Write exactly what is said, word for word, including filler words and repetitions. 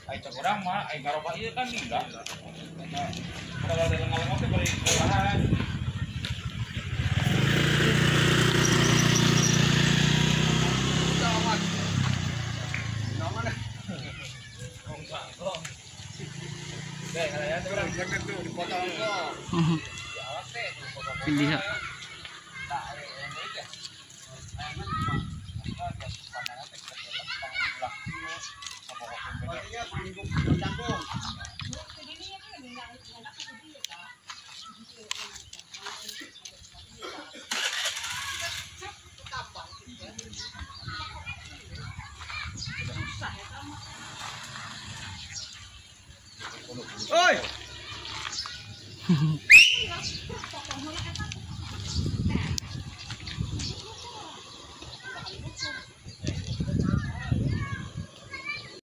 Ai cek orang mah ai ngaroba ieu kan enggak. Kalau ada lengan-lengan teh bari bahan. Pilih ya. Oi.